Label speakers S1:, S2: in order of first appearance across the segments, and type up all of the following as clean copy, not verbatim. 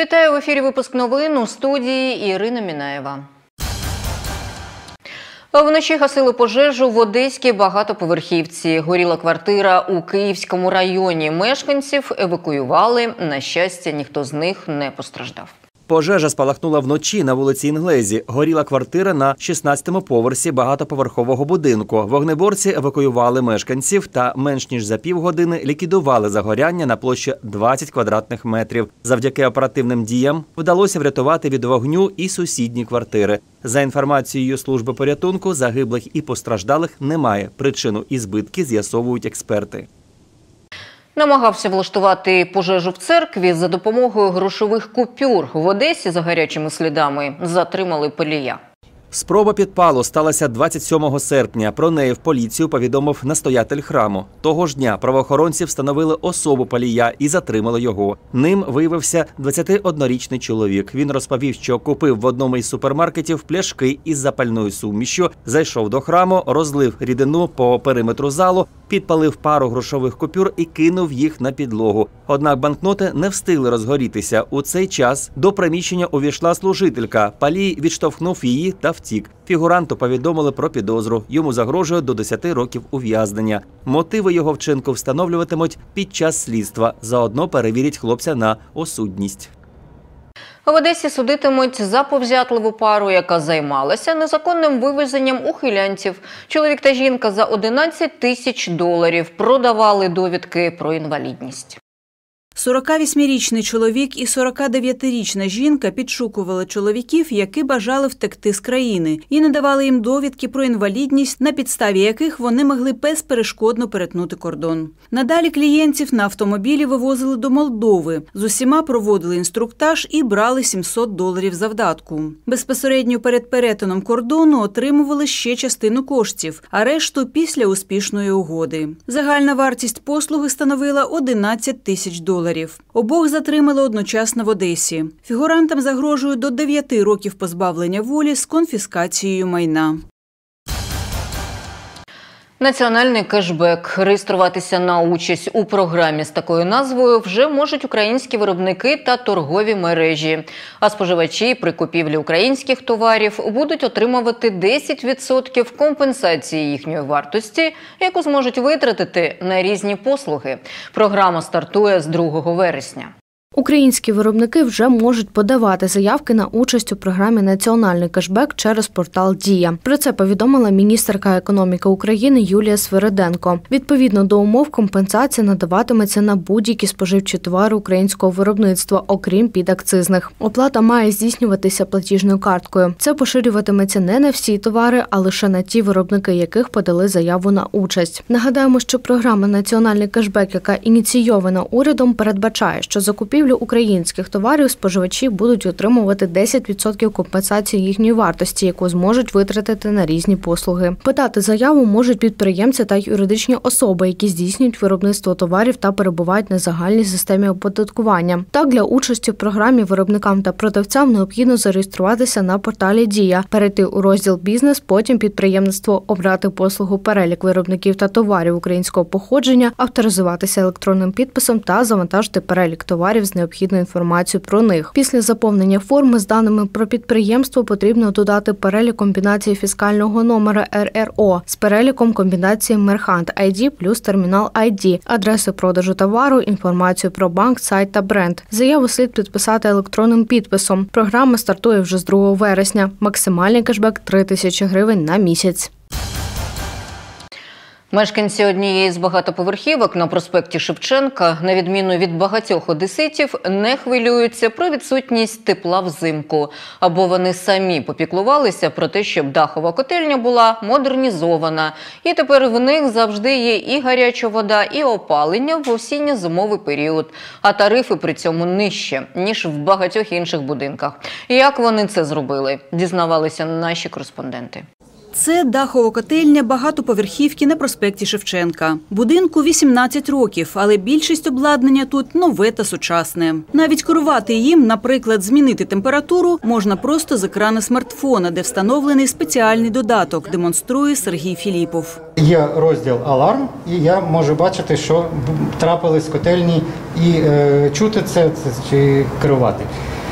S1: Вітаю, в ефірі випуск новин, у студії Ірина Мінаєва. Вночі гасили пожежу в одеській багатоповерхівці. Горіла квартира у Київському районі. Мешканців евакуювали. На щастя, ніхто з них не постраждав.
S2: Пожежа спалахнула вночі на вулиці Інглезі. Горіла квартира на 16-му поверсі багатоповерхового будинку. Вогнеборці евакуювали мешканців та менш ніж за півгодини ліквідували загоряння на площі 20 квадратних метрів. Завдяки оперативним діям вдалося врятувати від вогню і сусідні квартири. За інформацією служби порятунку, загиблих і постраждалих немає. Причину і збитки з'ясовують експерти.
S1: Намагався влаштувати пожежу в церкві за допомогою грошових купюр. В Одесі за гарячими слідами затримали палія.
S2: Спроба підпалу сталася 27 серпня. Про неї в поліцію повідомив настоятель храму. Того ж дня правоохоронці встановили особу палія і затримали його. Ним виявився 21-річний чоловік. Він розповів, що купив в одному із супермаркетів пляшки із запальною сумішю, зайшов до храму, розлив рідину по периметру залу, підпалив пару грошових купюр і кинув їх на підлогу. Однак банкноти не встигли розгорітися. У цей час до приміщення увійшла служителька. Палій відштовхнув її та втік. Фігуранту повідомили про підозру. Йому загрожує до 10 років ув'язнення. Мотиви його вчинку встановлюватимуть під час слідства. Заодно перевірять хлопця на осудність.
S1: В Одесі судитимуть за повзятливу пару, яка займалася незаконним вивезенням ухилянців. Чоловік та жінка за $11 тисяч продавали довідки про інвалідність.
S3: 48-річний чоловік і 49-річна жінка підшукували чоловіків, які бажали втекти з країни, і надавали їм довідки про інвалідність, на підставі яких вони могли безперешкодно перетнути кордон. Надалі клієнтів на автомобілі вивозили до Молдови. З усіма проводили інструктаж і брали $700 завдатку. Безпосередньо перед перетином кордону отримували ще частину коштів, а решту після успішної угоди. Загальна вартість послуги становила $11 тисяч. Обох затримали одночасно в Одесі. Фігурантам загрожує до 9 років позбавлення волі з конфіскацією майна.
S1: Національний кешбек. Реєструватися на участь у програмі з такою назвою вже можуть українські виробники та торгові мережі. А споживачі при купівлі українських товарів будуть отримувати 10% компенсації їхньої вартості, яку зможуть витратити на різні послуги. Програма стартує з 2 вересня.
S4: Українські виробники вже можуть подавати заявки на участь у програмі «Національний кешбек» через портал «Дія». Про це повідомила міністерка економіки України Юлія Свириденко. Відповідно до умов, компенсація надаватиметься на будь-які споживчі товари українського виробництва, окрім підакцизних. Оплата має здійснюватися платіжною карткою. Це поширюватиметься не на всі товари, а лише на ті виробники, яких подали заяву на участь. Нагадаємо, що програма «Національний кешбек», яка ініційована урядом, передбачає, що закупівлю українських товарів споживачі будуть отримувати 10% компенсації їхньої вартості, яку зможуть витратити на різні послуги. Подати заяву можуть підприємці та юридичні особи, які здійснюють виробництво товарів та перебувають на загальній системі оподаткування. Так, для участі в програмі виробникам та продавцям необхідно зареєструватися на порталі «Дія», перейти у розділ «Бізнес», потім «Підприємництво», обрати послугу «Перелік виробників та товарів українського походження», авторизуватися електронним підписом та завантажити перелік товарів з необхідною інформацією про них. Після заповнення форми з даними про підприємство потрібно додати перелік комбінації фіскального номера РРО з переліком комбінації Merchant ID плюс Terminal ID, адреси продажу товару, інформацію про банк, сайт та бренд. Заяву слід підписати електронним підписом. Програма стартує вже з 2 вересня. Максимальний кешбек – 3 тисячі гривень на місяць.
S1: Мешканці однієї з багатоповерхівок на проспекті Шевченка, на відміну від багатьох одеситів, не хвилюються про відсутність тепла взимку. Або вони самі попіклувалися про те, щоб дахова котельня була модернізована. І тепер в них завжди є і гаряча вода, і опалення в осінньо-зимовий період. А тарифи при цьому нижче, ніж в багатьох інших будинках. Як вони це зробили, дізнавалися наші кореспонденти.
S3: Це дахова котельня багатоповерхівки на проспекті Шевченка. Будинку 18 років, але більшість обладнання тут нове та сучасне. Навіть керувати їм, наприклад, змінити температуру, можна просто з екрану смартфона, де встановлений спеціальний додаток, демонструє Сергій Філіпов.
S5: Є розділ «Аларм», і я можу бачити, що трапилось в котельні, і чути це чи керувати.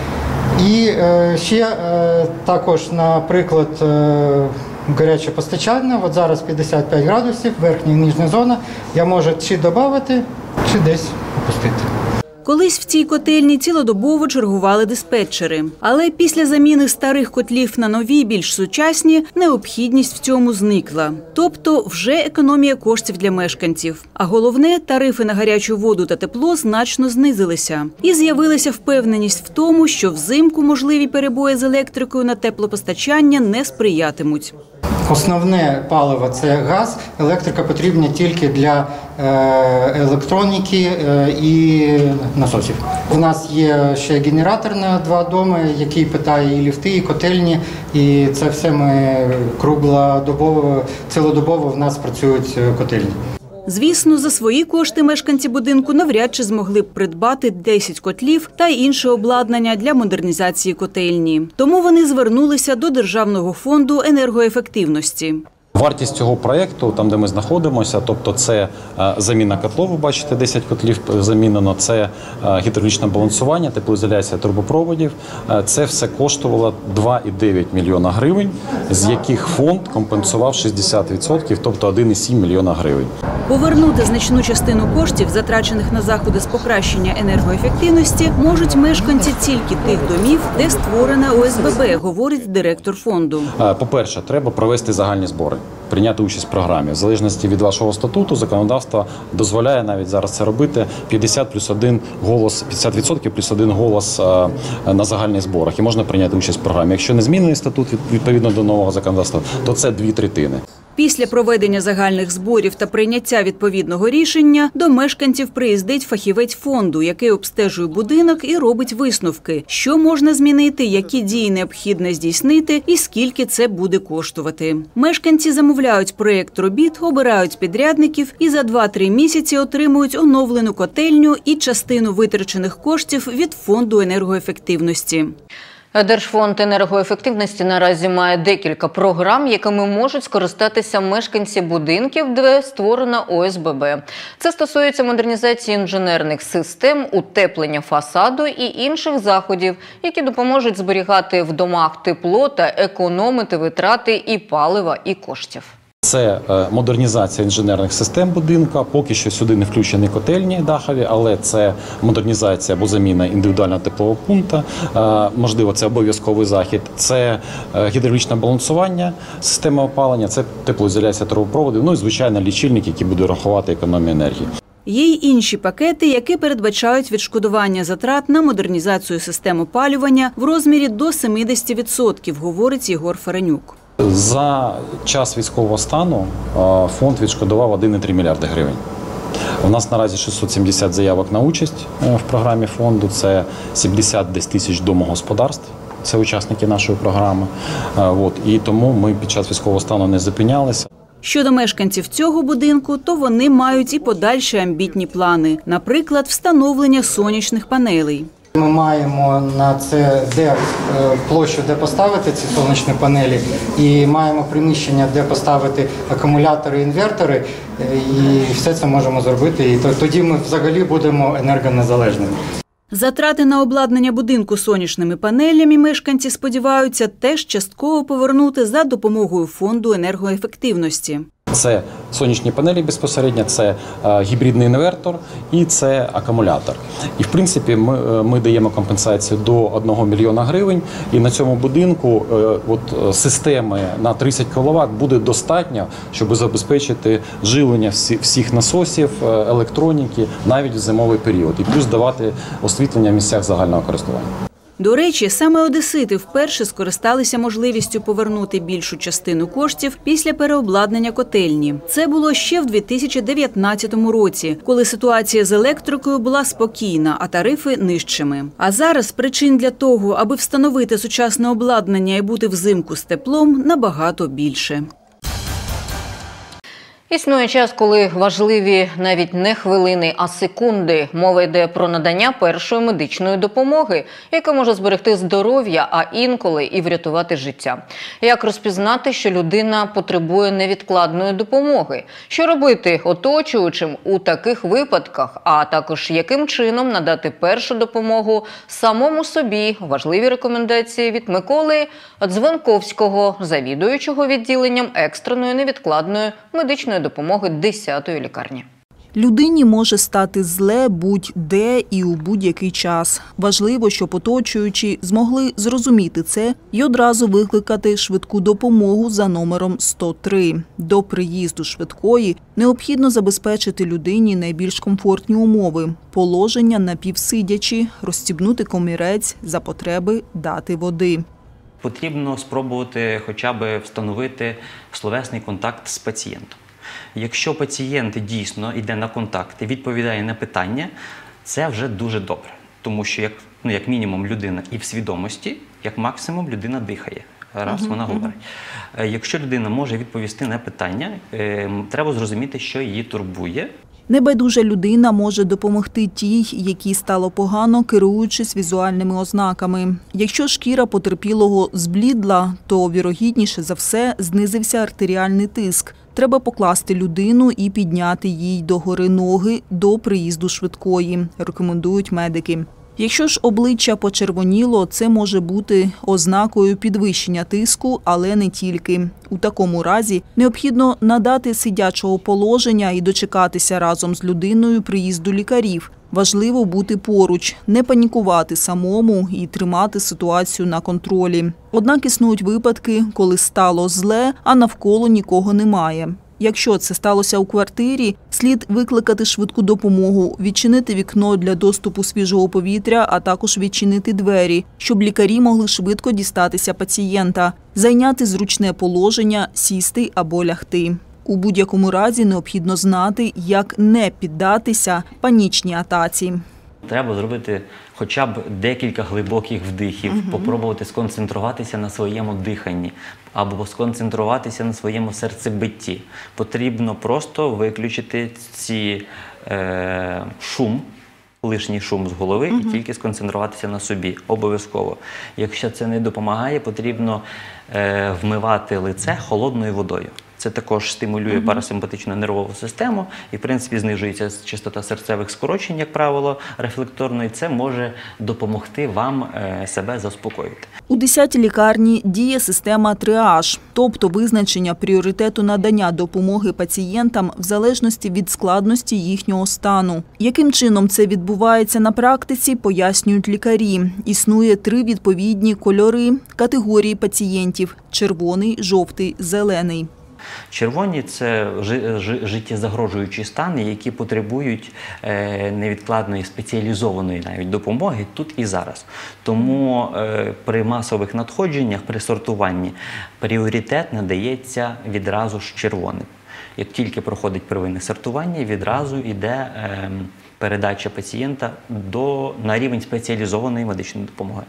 S5: І ще також, наприклад, гаряче постачання. От зараз 55 градусів, верхня і нижня зона. Я можу чи додати, чи десь опустити.
S3: Колись в цій котельні цілодобово чергували диспетчери. Але після заміни старих котлів на нові, більш сучасні, необхідність в цьому зникла. Тобто вже економія коштів для мешканців. А головне, тарифи на гарячу воду та тепло значно знизилися. І з'явилася впевненість в тому, що взимку можливі перебої з електрикою на теплопостачання не сприятимуть.
S5: Основне паливо – це газ, електрика потрібна тільки для електроніки і насосів. У нас є ще генератор на 2 доми, який питає і ліфти, і котельні, і це все ми круглодобово, цілодобово в нас працюють котельні.
S3: Звісно, за свої кошти мешканці будинку навряд чи змогли б придбати 10 котлів та інше обладнання для модернізації котельні. Тому вони звернулися до Державного фонду енергоефективності.
S6: Вартість цього проєкту, там де ми знаходимося, тобто це заміна котлов, ви бачите, 10 котлів замінено, це гідравлічне балансування, теплоізоляція трубопроводів. Це все коштувало 2,9 мільйона гривень, з яких фонд компенсував 60%, тобто 1,7 мільйона гривень.
S3: Повернути значну частину коштів, затрачених на заходи з покращення енергоефективності, можуть мешканці тільки тих домів, де створене ОСББ, говорить директор фонду.
S6: По-перше, треба провести загальні збори, прийняти участь в програмі. В залежності від вашого статуту законодавство дозволяє навіть зараз це робити 50 плюс 1 голос, 50% плюс 1 голос на загальних зборах. І можна прийняти участь в програмі. Якщо не змінений статут відповідно до нового законодавства, то це 2/3.
S3: Після проведення загальних зборів та прийняття відповідного рішення до мешканців приїздить фахівець фонду, який обстежує будинок і робить висновки, що можна змінити, які дії необхідно здійснити і скільки це буде коштувати. Мешканці замовляють проєкт робіт, обирають підрядників і за 2-3 місяці отримують оновлену котельню і частину витрачених коштів від фонду енергоефективності.
S1: Держфонд енергоефективності наразі має декілька програм, якими можуть скористатися мешканці будинків, де створено ОСББ. Це стосується модернізації інженерних систем, утеплення фасаду і інших заходів, які допоможуть зберігати в домах тепло та економити витрати і палива, і коштів.
S6: Це модернізація інженерних систем будинка, поки що сюди не включені котельні дахові, але це модернізація або заміна індивідуального теплового пункту, можливо, це обов'язковий захід, це гідравлічне балансування системи опалення, це теплоізоляція трубопроводів, ну і, звичайно, лічильник, який буде рахувати економію енергії.
S3: Є й інші пакети, які передбачають відшкодування затрат на модернізацію систем опалювання в розмірі до 70%, говорить Єгор Фаренюк.
S6: За час військового стану фонд відшкодував 1,3 мільярди гривень. У нас наразі 670 заявок на участь в програмі фонду, це 70 десь тисяч домогосподарств, це учасники нашої програми. І тому ми під час військового стану не зупинялися.
S3: Щодо мешканців цього будинку, то вони мають і подальші амбітні плани, наприклад, встановлення сонячних панелей.
S5: Ми маємо на це площу, де поставити ці сонячні панелі, і маємо приміщення, де поставити акумулятори, інвертори, і все це можемо зробити. І тоді ми взагалі будемо енергонезалежними.
S3: Затрати на обладнання будинку сонячними панелями мешканці сподіваються теж частково повернути за допомогою фонду енергоефективності.
S6: Це сонячні панелі безпосередньо, це гібридний інвертор і це акумулятор. І, в принципі, ми даємо компенсацію до 1 мільйона гривень. І на цьому будинку системи на 30 кВт буде достатньо, щоб забезпечити живлення всіх насосів, електроніки навіть в зимовий період. І плюс давати освітлення в місцях загального користування.
S3: До речі, саме одесити вперше скористалися можливістю повернути більшу частину коштів після переобладнання котельні. Це було ще в 2019 році, коли ситуація з електрикою була спокійна, а тарифи нижчими. А зараз причин для того, аби встановити сучасне обладнання і бути взимку з теплом, набагато більше.
S1: Існує час, коли важливі навіть не хвилини, а секунди. Мова йде про надання першої медичної допомоги, яка може зберегти здоров'я, а інколи і врятувати життя. Як розпізнати, що людина потребує невідкладної допомоги? Що робити оточуючим у таких випадках? А також яким чином надати першу допомогу самому собі? Важливі рекомендації від Миколи Дзвонковського, завідуючого відділенням екстреної невідкладної медичної допомоги 10-ї лікарні.
S7: Людині може стати зле будь-де і у будь-який час. Важливо, щоб оточуючі змогли зрозуміти це і одразу викликати швидку допомогу за номером 103. До приїзду швидкої необхідно забезпечити людині найбільш комфортні умови – положення напівсидячи, розстібнути комірець, за потреби дати води.
S8: Потрібно спробувати хоча б встановити словесний контакт з пацієнтом. Якщо пацієнт дійсно йде на контакт і відповідає на питання, це вже дуже добре. Тому що, як мінімум, людина і в свідомості, як максимум, людина дихає. Раз вона говорить. Якщо людина може відповісти на питання, треба зрозуміти, що її турбує.
S7: Небайдужа людина може допомогти тій, якій стало погано, керуючись візуальними ознаками. Якщо шкіра потерпілого зблідла, то, вірогідніше за все, знизився артеріальний тиск. Треба покласти людину і підняти їй догори ноги до приїзду швидкої, рекомендують медики. Якщо ж обличчя почервоніло, це може бути ознакою підвищення тиску, але не тільки. У такому разі необхідно надати сидячого положення і дочекатися разом з людиною приїзду лікарів. Важливо бути поруч, не панікувати самому і тримати ситуацію на контролі. Однак існують випадки, коли стало зле, а навколо нікого немає. Якщо це сталося у квартирі, слід викликати швидку допомогу, відчинити вікно для доступу свіжого повітря, а також відчинити двері, щоб лікарі могли швидко дістатися пацієнта, зайняти зручне положення, сісти або лягти. У будь-якому разі необхідно знати, як не піддатися панічній атаці.
S8: Треба зробити хоча б декілька глибоких вдихів, попробувати сконцентруватися на своєму диханні або сконцентруватися на своєму серцебитті. Потрібно просто виключити лишній шум з голови і тільки сконцентруватися на собі. Обов'язково. Якщо це не допомагає, потрібно вмивати лице холодною водою. Це також стимулює парасимпатичну нервову систему і, в принципі, знижується частота серцевих скорочень, як правило, рефлекторно, і це може допомогти вам себе заспокоїти.
S7: У 10-й лікарні діє система тріаж, тобто визначення пріоритету надання допомоги пацієнтам в залежності від складності їхнього стану. Яким чином це відбувається на практиці, пояснюють лікарі. Існує 3 відповідні кольори категорії пацієнтів – червоний, жовтий, зелений.
S8: Червоні – це життєзагрожуючі стани, які потребують невідкладної спеціалізованої навіть допомоги тут і зараз. Тому при масових надходженнях, при сортуванні, пріоритет надається відразу ж червоним. Як тільки проходить первинне сортування, відразу йде передача пацієнта на рівень спеціалізованої медичної допомоги.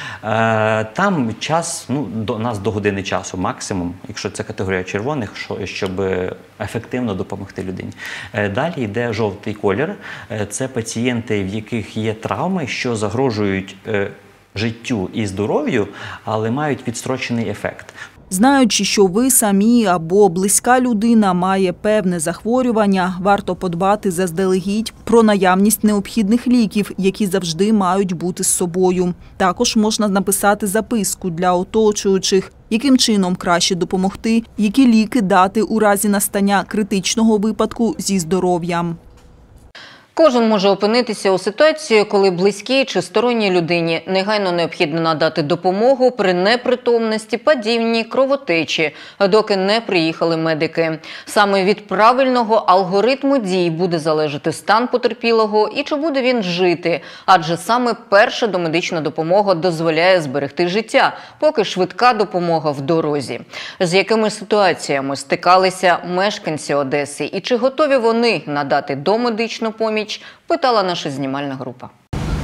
S8: Там час, у нас до години часу максимум, якщо це категорія червоних, щоб ефективно допомогти людині. Далі йде жовтий колір. Це пацієнти, в яких є травми, що загрожують життю і здоров'ю, але мають відстрочений ефект.
S7: Знаючи, що ви самі або близька людина має певне захворювання, варто подбати заздалегідь про наявність необхідних ліків, які завжди мають бути з собою. Також можна написати записку для оточуючих, яким чином краще допомогти, які ліки дати у разі настання критичного випадку зі здоров'ям.
S1: Кожен може опинитися у ситуації, коли близькій чи сторонній людині негайно необхідно надати допомогу при непритомності, падінні, кровотечі, доки не приїхали медики. Саме від правильного алгоритму дій буде залежати стан потерпілого і чи буде він жити, адже саме перша домедична допомога дозволяє зберегти життя, поки швидка допомога в дорозі. З якими ситуаціями стикалися мешканці Одеси і чи готові вони надати домедичну поміч, питала наша знімальна група.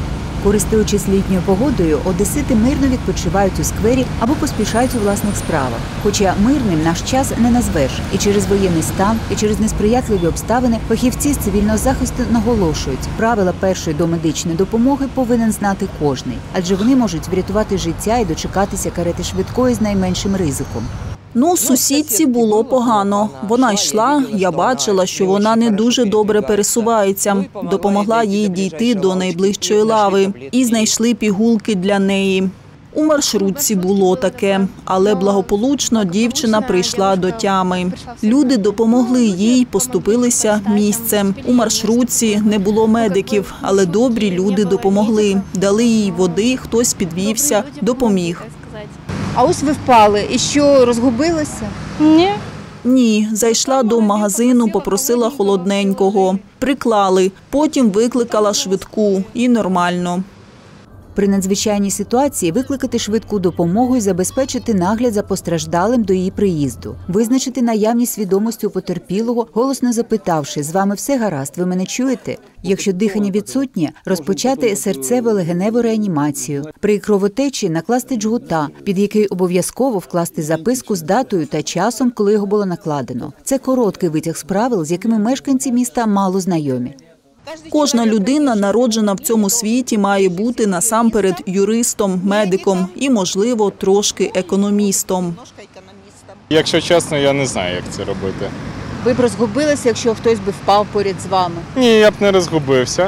S9: Користуючись літньою погодою, одесити мирно відпочивають у сквері або поспішають у власних справах. Хоча мирним наш час не назвеш. І через воєнний стан, і через несприятливі обставини фахівці з цивільного захисту наголошують, правила першої домедичної допомоги повинен знати кожний, адже вони можуть врятувати життя і дочекатися карети швидкої з найменшим ризиком.
S7: Ну, сусідці було погано. Вона йшла, я бачила, що вона не дуже добре пересувається. Допомогла їй дійти до найближчої лави. І знайшли пігулки для неї. У маршрутці було таке, але благополучно дівчина прийшла до тями. Люди допомогли їй, поступилися місцем. У маршрутці не було медиків, але добрі люди допомогли. Дали їй води, хтось підвівся, допоміг.
S10: А ось ви впали. І що, розгубилися?
S7: Ні, зайшла до магазину, попросила холодненького. Приклали, потім викликала швидку і нормально.
S9: При надзвичайній ситуації викликати швидку допомогу і забезпечити нагляд за постраждалим до її приїзду. Визначити наявність свідомості у потерпілого, голосно запитавши: «З вами все гаразд, ви мене чуєте?». Якщо дихання відсутнє, розпочати серцево-легеневу реанімацію. При кровотечі накласти джгута, під який обов'язково вкласти записку з датою та часом, коли його було накладено. Це короткий витяг з правил, з якими мешканці міста мало знайомі.
S7: Кожна людина, народжена в цьому світі, має бути насамперед юристом, медиком і, можливо, трошки економістом.
S11: Якщо чесно, я не знаю, як це робити.
S10: Ви б розгубилися, якщо хтось би впав поряд з вами?
S11: Ні, я б не розгубився.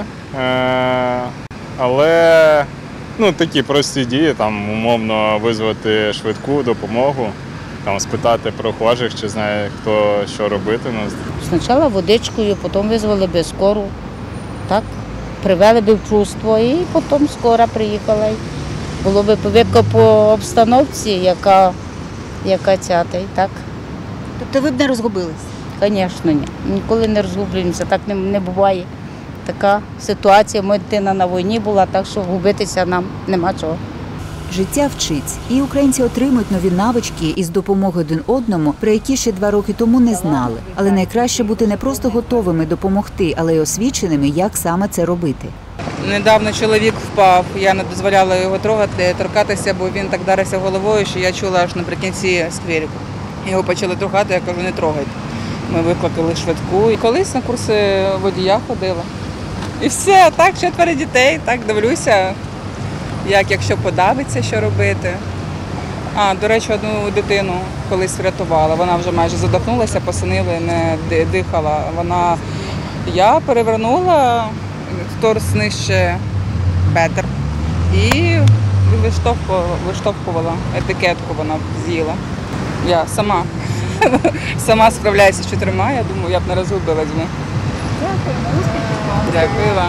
S11: Але такі прості дії, умовно визвати швидку допомогу, спитати про охожих, чи знає хто що робити.
S12: Спочатку водичкою, потім визвали би скору. Так, привели б в чувство і потім скоро приїхала. Було б видно по обстановці, яка цята, так.
S10: Тобто ви б не розгубились?
S12: Звісно, ні. Ніколи не розгублюємося, так не буває. Така ситуація, моя дитина на війні була, так що губитися нам нема чого.
S9: Життя вчить. І українці отримують нові навички із допомогою один одному, про які ще 2 роки тому не знали. Але найкраще бути не просто готовими допомогти, але й освіченими, як саме це робити.
S13: Недавно чоловік впав, я не дозволяла його торкатися, бо він так вдарився головою, що я чула аж наприкінці скверику. Його почали трухати, я кажу, не трогайте. Ми викликали швидку. І колись на курси водія ходила. І все, так, 4 дітей, так дивлюся. Якщо подавиться, що робити. До речі, одну дитину колись врятувала. Вона вже майже задохнулася, посинили, не дихала. Я перевернула торс нижче бедер і виштовхувала етикетку, вона з'їла. Я сама справляюся з 4, я думаю, я б не розгубилась.
S10: Дякую, успіхів.
S13: Дякую вам.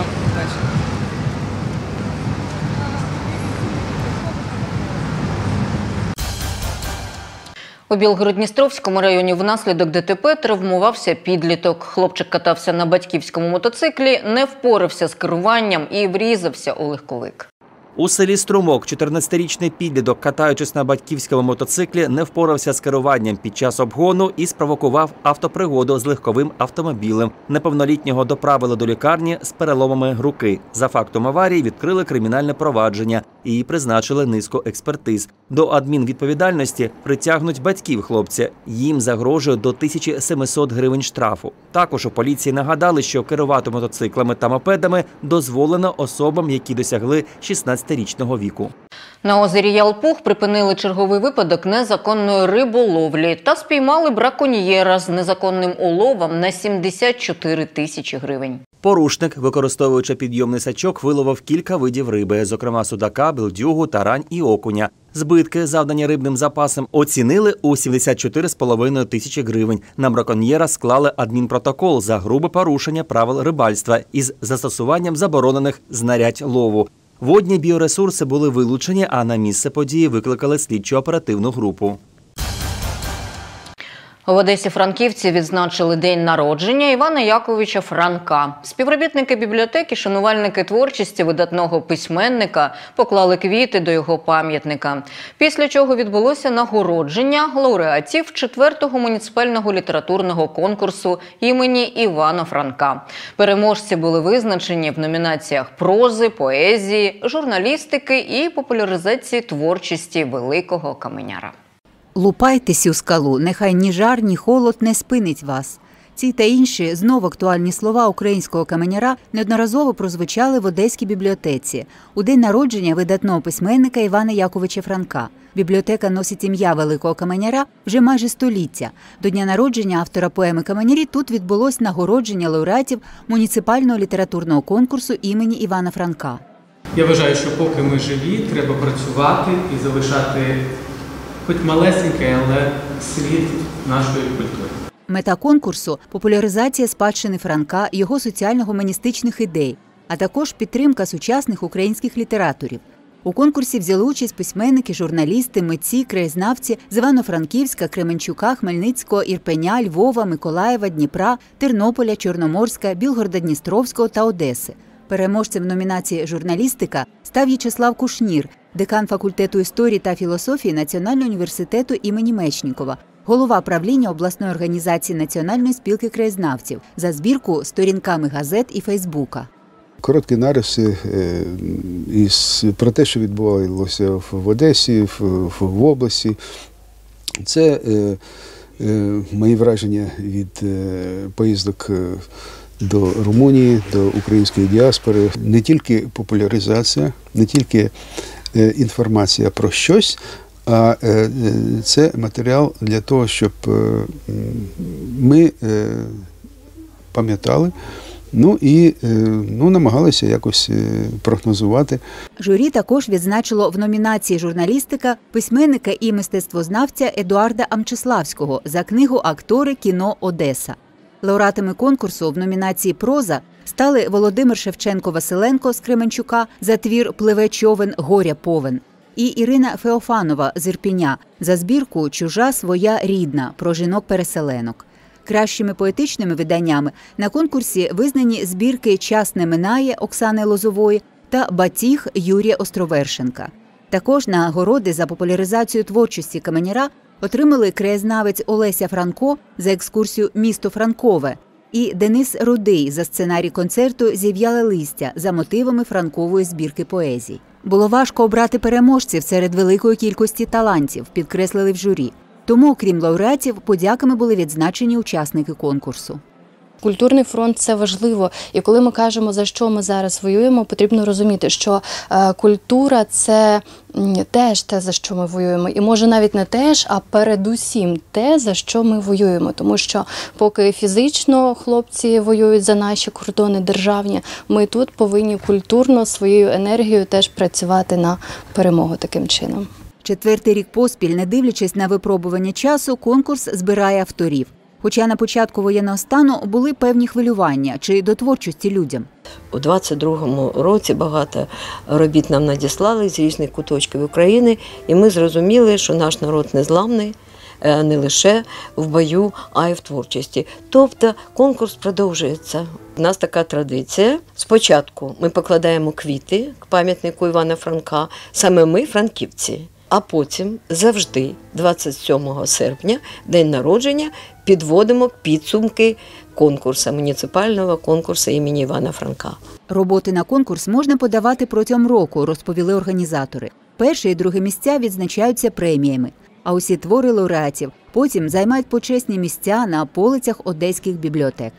S1: У Білгород-Дністровському районі внаслідок ДТП травмувався підліток. Хлопчик катався на батьківському мотоциклі, не впорався з керуванням і врізався у легковик.
S2: У селі Струмок 14-річний підліток, катаючись на батьківському мотоциклі, не впорався з керуванням під час обгону і спровокував автопригоду з легковим автомобілем. Неповнолітнього доправили до лікарні з переломами руки. За фактом аварії відкрили кримінальне провадження і призначили низку експертиз. До адмінвідповідальності притягнуть батьків хлопця. Їм загрожує до 1700 гривень штрафу. Також у поліції нагадали, що керувати мотоциклами та мопедами дозволено особам, які досягли 16-річного віку.
S1: На озері Ялпух припинили черговий випадок незаконної риболовлі та спіймали браконьєра з незаконним уловом на 74 тисячі гривень.
S2: Порушник, використовуючи підйомний сачок, виловив кілька видів риби, зокрема судака, білдюгу, тарань і окуня. Збитки, завдані рибним запасом, оцінили у 74,5 тисячі гривень. На браконьєра склали адмінпротокол за грубе порушення правил рибальства із застосуванням заборонених знарядь лову. Водні біоресурси були вилучені, а на місце події викликали слідчо-оперативну групу.
S1: В Одесі франківці відзначили день народження Івана Яковича Франка. Співробітники бібліотеки, шанувальники творчості видатного письменника поклали квіти до його пам'ятника. Після чого відбулося нагородження лауреатів 4-го муніципального літературного конкурсу імені Івана Франка. Переможці були визначені в номінаціях прози, поезії, журналістики і популяризації творчості великого каменяра.
S9: Лупайтесь у скалу, нехай ні жар, ні холод не спинить вас. Ці та інші знов актуальні слова українського каменяра неодноразово прозвучали в Одеській бібліотеці у день народження видатного письменника Івана Яковича Франка. Бібліотека носить ім'я великого каменяра вже майже століття. До дня народження автора поеми «Каменярі» тут відбулось нагородження лауреатів муніципального літературного конкурсу імені Івана Франка.
S14: Я вважаю, що поки ми живі, треба працювати і залишати хоч малесенький, але слід нашої культури.
S9: Мета конкурсу – популяризація спадщини Франка, його соціально-гуманістичних ідей, а також підтримка сучасних українських літераторів. У конкурсі взяли участь письменники, журналісти, митці, краєзнавці з Івано-Франківська, Кременчука, Хмельницького, Ірпеня, Львова, Миколаєва, Дніпра, Тернополя, Чорноморська, Білгорода-Дністровського та Одеси. Переможцем в номінації «Журналістика» став В'ячеслав Кушнір, декан факультету історії та філософії Національного університету імені Мечнікова, голова правління обласної організації Національної спілки краєзнавців за збірку сторінками газет і Фейсбука.
S15: Короткі нариси про те, що відбувалося в Одесі, в області. Це мої враження від поїздок до Румунії, до української діаспори. Не тільки популяризація, не тільки інформація про щось, а це матеріал для того, щоб ми пам'ятали, і намагалися якось прогнозувати.
S9: Журі також відзначило в номінації «Журналістика» письменника і мистецтвознавця Едуарда Амчиславського за книгу «Актори кіно Одеса». Лауреатами конкурсу в номінації «Проза» стали Володимир Шевченко-Василенко з Кременчука за твір «Пливе човен, горя повен» і Ірина Феофанова з Ірпеня за збірку «Чужа, своя, рідна» про жінок-переселенок. Кращими поетичними виданнями на конкурсі визнані збірки «Час не минає» Оксани Лозової та «Батіг» Юрія Островершенка. Також нагороди за популяризацію творчості каменяра отримали краєзнавець Олеся Франко за екскурсію «Місто Франкове» і Денис Рудий за сценарій концерту «Зів'яле листя» за мотивами франкової збірки поезій. Було важко обрати переможців серед великої кількості талантів, підкреслили в журі. Тому, окрім лауреатів, подяками були відзначені учасники конкурсу.
S4: Культурний фронт – це важливо. І коли ми кажемо, за що ми зараз воюємо, потрібно розуміти, що культура – це теж те, за що ми воюємо. І може навіть не теж, а передусім те, за що ми воюємо. Тому що поки фізично хлопці воюють за наші кордони державні, ми тут повинні культурно своєю енергією теж працювати на перемогу таким чином.
S9: 4-й рік поспіль, не дивлячись на випробування часу, конкурс збирає авторів. Хоча на початку воєнного стану були певні хвилювання чи до творчості людям.
S16: У 22-му році багато робіт нам надіслали з різних куточків України, і ми зрозуміли, що наш народ незламний не лише в бою, а й в творчості. Тобто конкурс продовжується. У нас така традиція. Спочатку ми покладаємо квіти к пам'ятнику Івана Франка, саме ми, франківці. А потім завжди, 27 серпня, день народження, підводимо підсумки конкурсу, муніципального конкурсу імені Івана Франка.
S9: Роботи на конкурс можна подавати протягом року, розповіли організатори. Перше і друге місця відзначаються преміями. А усі твори лауреатів потім займають почесні місця на полицях одеських бібліотек.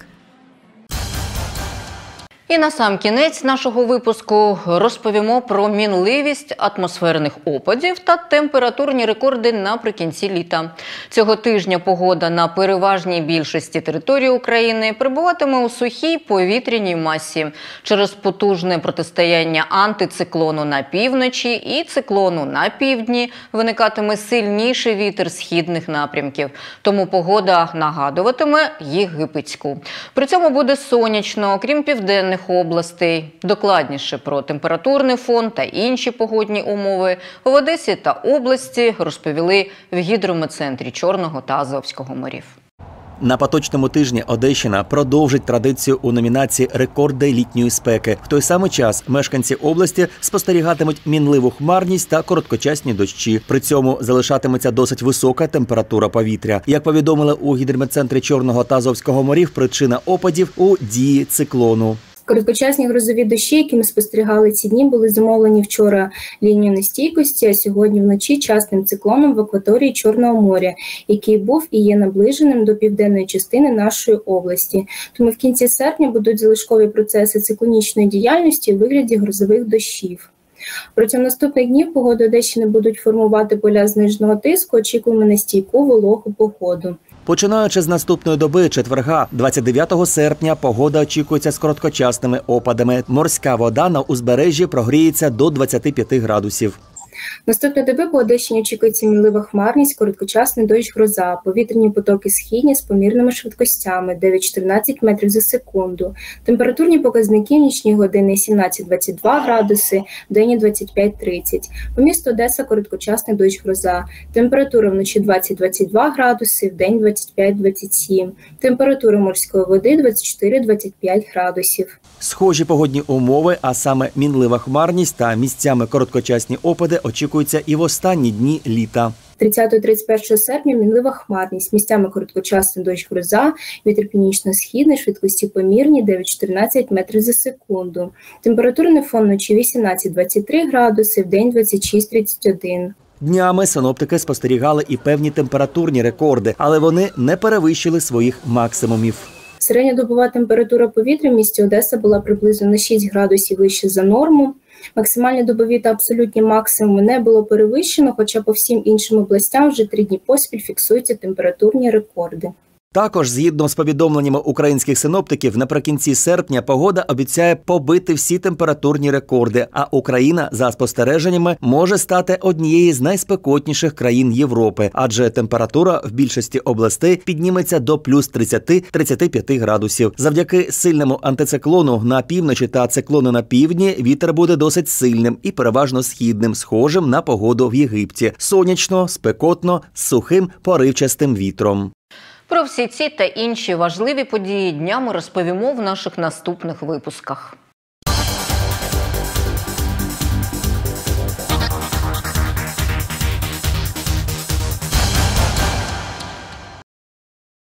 S1: І на сам кінець нашого випуску розповімо про мінливість атмосферних опадів та температурні рекорди наприкінці літа. Цього тижня погода на переважній більшості території України перебуватиме у сухій повітряній масі. Через потужне протистояння антициклону на півночі і циклону на півдні виникатиме сильніший вітер східних напрямків. Тому погода нагадуватиме єгипетську. При цьому буде сонячно, окрім південних південних областей. Докладніше про температурний фон та інші погодні умови в Одесі та області розповіли в гідрометцентрі Чорного та Азовського морів.
S2: На поточному тижні Одещина продовжить традицію у номінації «Рекорди літньої спеки». В той самий час мешканці області спостерігатимуть мінливу хмарність та короткочасні дощі. При цьому залишатиметься досить висока температура повітря. Як повідомили у гідрометцентрі Чорного та Азовського морів, причина опадів у дії циклону.
S17: Короткочасні грозові дощі, які ми спостерігали ці дні, були зумовлені вчора лінією нестійкості, а сьогодні вночі частим циклоном в акваторії Чорного моря, який був і є наближеним до південної частини нашої області. Тому в кінці серпня будуть залишкові процеси циклонічної діяльності у вигляді грозових дощів. Протягом наступних днів погоду Одещини будуть формувати поля зниженого тиску, очікуємо на стійку вологу погоду.
S2: Починаючи з наступної доби, четверга, 29 серпня, погода очікується з короткочасними опадами. Морська вода на узбережжі прогріється до 25 градусів.
S17: Наступної доби по Одещині очікується мінлива хмарність, короткочасний дощ, гроза, повітряні потоки східні з помірними швидкостями 9-14 метрів за секунду. Температурні показники в нічні години 17-22 градуси, в день 25-30. По місту Одеса короткочасний дощ, гроза. Температура вночі 20-22 градуси, в день 25-27. Температура морської води 24-25 градусів.
S2: Схожі погодні умови, а саме мінлива хмарність та місцями короткочасні опади очікуються і в останні дні літа.
S17: 30-31 серпня мінлива хмарність, місцями короткочасний дощ, гроза, вітер північно-східний, швидкості помірні 9-14 метрів за секунду. Температурний фон вночі 18-23 градуси, в день 26-31.
S2: Днями синоптики спостерігали і певні температурні рекорди, але вони не перевищили своїх максимумів.
S17: Середньодобова температура повітря в місті Одеса була приблизно на 6 градусів вище за норму. Максимальні добові та абсолютні максимуми не було перевищено, хоча по всім іншим областям вже 3 дні поспіль фіксуються температурні рекорди.
S2: Також, згідно з повідомленнями українських синоптиків, наприкінці серпня погода обіцяє побити всі температурні рекорди, а Україна, за спостереженнями, може стати однією з найспекотніших країн Європи, адже температура в більшості областей підніметься до плюс 30-35 градусів. Завдяки сильному антициклону на півночі та циклону на півдні вітер буде досить сильним і переважно східним, схожим на погоду в Єгипті. Сонячно, спекотно, з сухим поривчастим вітром.
S1: Про всі ці та інші важливі події дня ми розповімо в наших наступних випусках.